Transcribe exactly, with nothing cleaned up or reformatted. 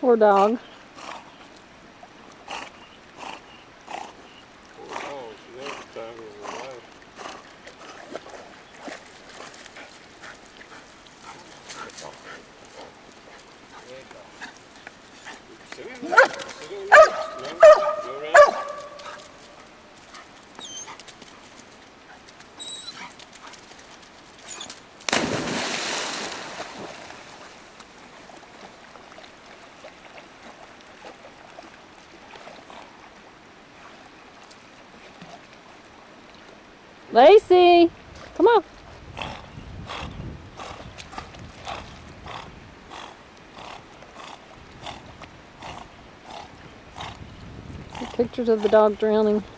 Poor dog. Oh, she knows the time of her life. Sit in there. Sit in there. No, go around. Lacey, come on. Pictures of the dog drowning.